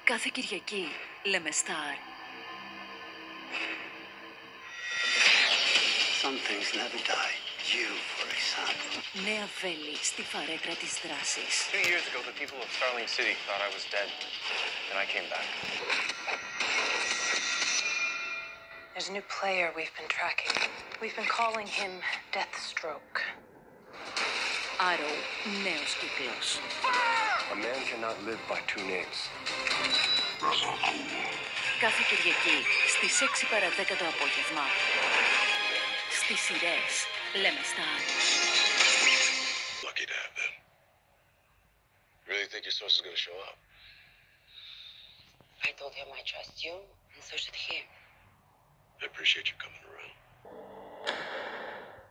Κάθε Κυριακή λέμε Star. Some things never die. You, for example. Νέα βέλη στη φαρέτρα της δράσης. 2 years ago, the people of S.R.L City thought I was dead, and I came back. There's a new player we've been tracking. We've been calling him Deathstroke. Arrow, νέος κύκλος. A man cannot live by two names. Κάθε Κυριακή στις 6 παρά 10 το απόγευμα. Στις σειρές λέμε Star. Lucky to have them. Really think your source is gonna show up? I told him I trust you, and so should he. I appreciate you coming around.